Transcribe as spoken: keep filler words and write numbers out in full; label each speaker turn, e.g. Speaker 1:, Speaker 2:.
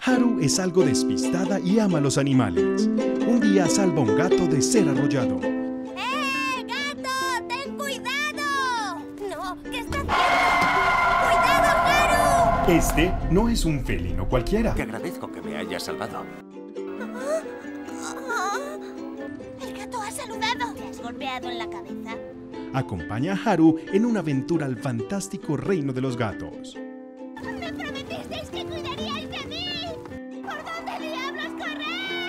Speaker 1: Haru es algo despistada y ama a los animales. Un día salva a un gato de ser arrollado.
Speaker 2: ¡Eh, gato! ¡Ten cuidado! No, ¿qué está haciendo? ¡Cuidado, Haru!
Speaker 1: Este no es un felino cualquiera.
Speaker 3: Te agradezco que me hayas salvado.
Speaker 2: El gato ha saludado. ¿Te has golpeado en la cabeza?
Speaker 1: Acompaña a Haru en una aventura al fantástico reino de los gatos.
Speaker 2: ¡Me prometisteis que cuidaríais de mí! ¿Por dónde diablos corréis?